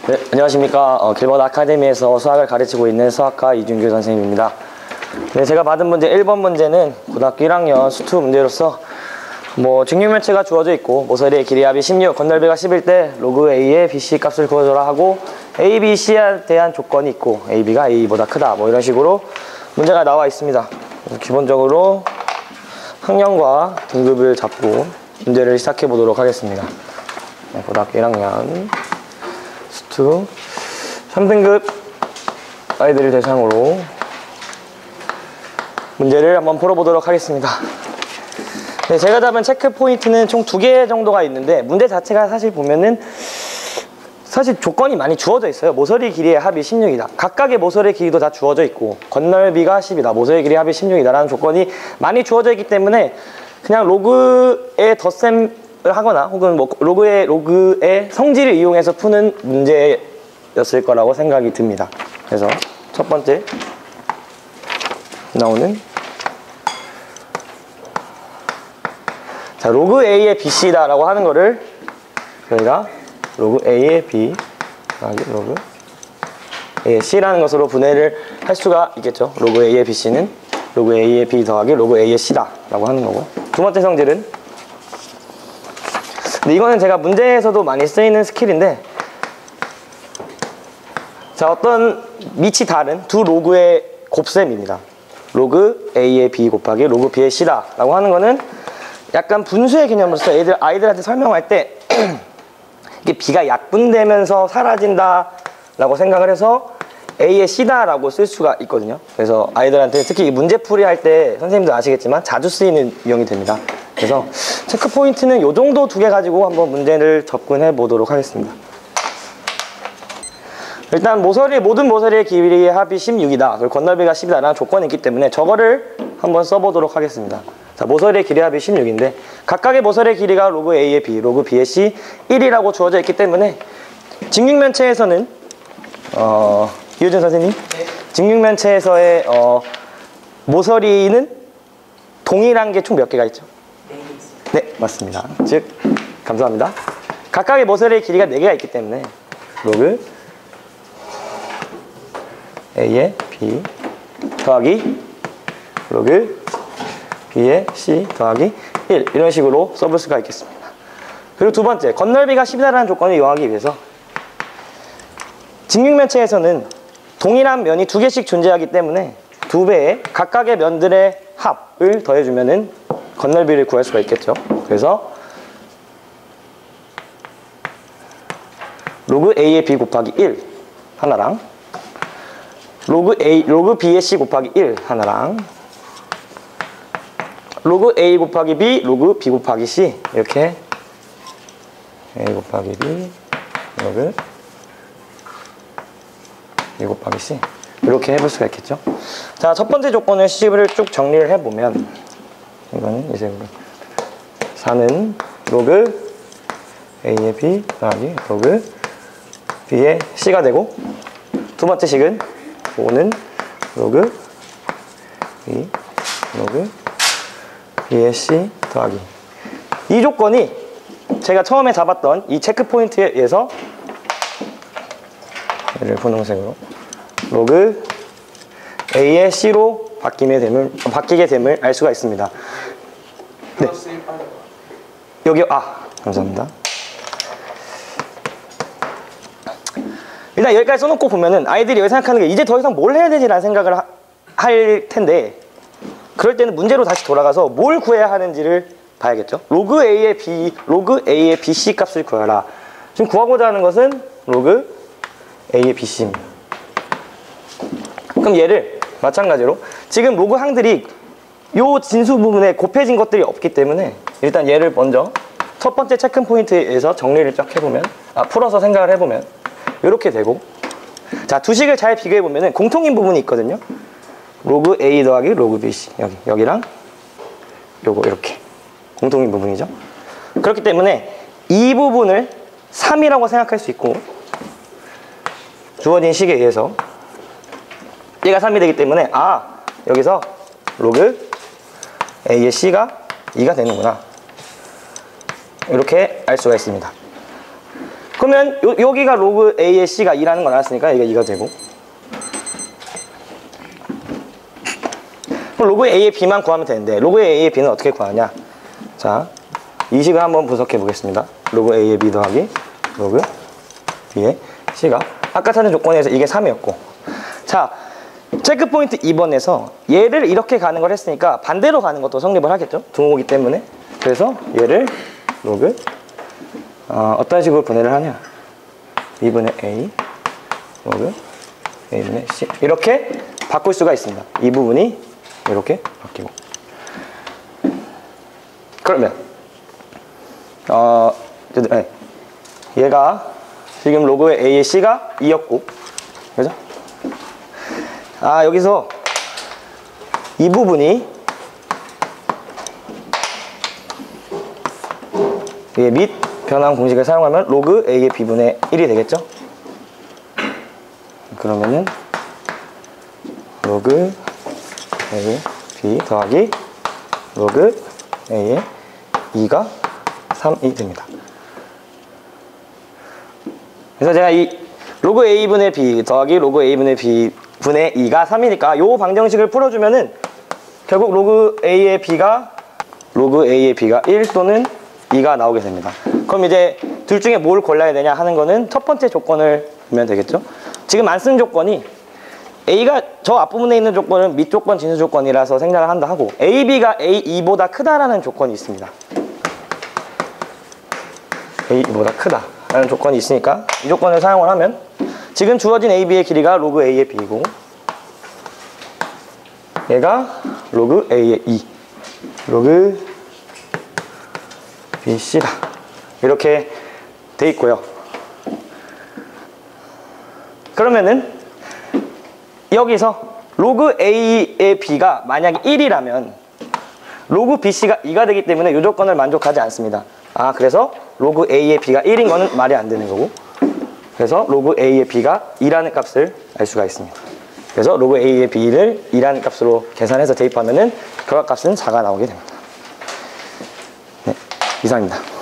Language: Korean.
네, 안녕하십니까. 길버드 아카데미에서 수학을 가르치고 있는 수학과 이준규 선생님입니다. 네, 제가 받은 문제 1번 문제는 고등학교 1학년 수투 문제로서 직육면체가 주어져 있고 모서리의 길이 합이 16, 건널비가 10일 때 로그 A의 BC 값을 구해줘라 하고 A, B, C에 대한 조건이 있고 A, B가 A보다 크다 이런 식으로 문제가 나와 있습니다. 기본적으로 학년과 등급을 잡고 문제를 시작해 보도록 하겠습니다. 네, 고등학교 1학년 수투 3등급 아이들을 대상으로 문제를 한번 풀어보도록 하겠습니다. 네, 제가 잡은 체크 포인트는 총 2개 정도가 있는데 문제 자체가 사실 보면은 조건이 많이 주어져 있어요. 모서리 길이의 합이 16이다. 각각의 모서리 길이도 다 주어져 있고 건널비가 10이다. 모서리 길이 합이 16이다 라는 조건이 많이 주어져 있기 때문에 그냥 로그의 덧셈을 하거나 혹은 로그의 성질을 이용해서 푸는 문제였을 거라고 생각이 듭니다. 그래서 첫 번째 나오는 로그 A의 BC다 라고 하는 거를 저희가 로그 A의 B 로그 A의 C라는 것으로 분해를 할 수가 있겠죠. 로그 A의 BC는 로그 A의 B 더하기 로그 A의 C다 라고 하는 거고, 두 번째 성질은 근데 이거는 제가 문제에서도 많이 쓰이는 스킬인데, 어떤 밑이 다른 두 로그의 곱셈입니다. 로그 A의 B 곱하기 로그 B의 C다 라고 하는 거는 약간 분수의 개념으로서 아이들한테 설명할 때 이게 B가 약분되면서 사라진다 라고 생각을 해서 A의 C다 라고 쓸 수가 있거든요. 그래서 아이들한테 특히 문제풀이 할 때 선생님도 아시겠지만 자주 쓰이는 유형이 됩니다. 그래서 체크 포인트는 요 정도 2개 가지고 한번 문제를 접근해 보도록 하겠습니다. 일단 모든 모서리의 길이의 합이 16이다. 그리고 건널비가 10이다 라는 조건이 있기 때문에 저거를 한번 써보도록 하겠습니다. 모서리의 길이 합이 16인데 각각의 모서리의 길이가 로그 A의 B, 로그 B의 C 1이라고 주어져 있기 때문에 직육면체에서는 이효준 선생님? 네. 직육면체에서의 모서리는 동일한 게 총 몇 개가 있죠? 네, 맞습니다. 즉, 감사합니다. 각각의 모서리의 길이가 4개가 있기 때문에 로그 A의 B 더하기 로그 B의 C 더하기 1 이런 식으로 써볼 수가 있겠습니다. 그리고 두 번째, 건널비가 10이라는 조건을 이용하기 위해서 직육면체에서는 동일한 면이 2개씩 존재하기 때문에 2배의 각각의 면들의 합을 더해주면은 건널비를 구할 수가 있겠죠. 그래서 로그 A의 B 곱하기 1 하나랑 로그 B의 C 곱하기 1 하나랑 로그 A 곱하기 B, 로그 B 곱하기 C 이렇게 A 곱하기 B, 로그 B 곱하기 C 이렇게 해볼 수가 있겠죠. 자, 첫 번째 조건을 C를 쭉 정리를 해보면 이거는 이제 4는 로그 A의 B 더하기 로그 B의 C가 되고, 두 번째 식은 5는 로그 B, 로그 B의 C 더하기, 이 조건이 제가 처음에 잡았던 이 체크 포인트에 의해서 얘를 분홍색으로 로그 A의 C로 바뀌게 됨을 알 수가 있습니다. 네. 여기요. 감사합니다. 일단 여기까지 써놓고 보면은 아이들이 여기 생각하는 게 이제 더 이상 뭘 해야 되지라는 생각을 할 텐데, 그럴 때는 문제로 다시 돌아가서 뭘 구해야 하는지를 봐야겠죠. 로그 A의 BC 값을 구해라. 지금 구하고자 하는 것은 로그 A의 BC입니다. 그럼 얘를 마찬가지로 지금 로그 항들이 요 진수 부분에 곱해진 것들이 없기 때문에 일단 얘를 먼저 첫 번째 체크 포인트에서 정리를 쫙 해보면, 풀어서 생각을 해보면 이렇게 되고, 자, 두 식을 잘 비교해보면 공통인 부분이 있거든요. 로그 A 더하기 로그 BC 여기랑 요거 이렇게 공통인 부분이죠. 그렇기 때문에 이 부분을 3이라고 생각할 수 있고, 주어진 식에 의해서 얘가 3이 되기 때문에 여기서 로그 A의 C가 2가 되는구나 이렇게 알 수가 있습니다. 그러면 여기가 로그 A의 C가 2라는 거 나왔으니까 이게 2가 되고, 그럼 로그 A의 B만 구하면 되는데 로그 A의 B는 어떻게 구하냐. 자, 이 식을 한번 분석해 보겠습니다. 로그 A의 B 더하기 로그 B의 C가 아까 찾은 조건에서 이게 3이었고, 자, 체크포인트 2번에서 얘를 이렇게 가는 걸 했으니까 반대로 가는 것도 성립을 하겠죠. 등호이기 때문에. 그래서 얘를 로그 어떤 식으로 분해를 하냐. 2분의 A 로그 A분의 C 이렇게 바꿀 수가 있습니다. 이 부분이 이렇게 바뀌고. 그러면 얘가 지금 로그의 A의 C가 2였고, 그죠? 여기서 이 부분이 및 변환 공식을 사용하면 로그 A의 B분의 1이 되겠죠? 그러면은 로그 A의 B 더하기 로그 A의 2가 3이 됩니다. 그래서 제가 이 로그 A분의 B 더하기 로그 A분의 B 분의 2가 3이니까 요 방정식을 풀어주면은 결국 로그 A의 B가 1 또는 2가 나오게 됩니다. 그럼 이제 둘 중에 뭘 골라야 되냐 하는 거는 첫 번째 조건을 보면 되겠죠. 지금 안 쓴 조건이 A가 저 앞부분에 있는 조건은 밑 조건 진수 조건이라서 생략을 한다 하고, AB가 A2보다 크다라는 조건이 있습니다. A2보다 크다라는 조건이 있으니까 이 조건을 사용을 하면 지금 주어진 AB의 길이가 로그 A의 B이고, 얘가 로그 A의 2 로그 BC다 이렇게 돼 있고요. 그러면은 여기서 로그 A의 B가 만약에 1이라면 로그 BC가 2가 되기 때문에 이 조건을 만족하지 않습니다. 그래서 로그 A의 B가 1인 거는 말이 안 되는 거고, 그래서 로그 A의 B가 2라는 값을 알 수가 있습니다. 그래서 로그 A의 B를 2라는 값으로 계산해서 대입하면은 결과값은 4가 나오게 됩니다. 네, 이상입니다.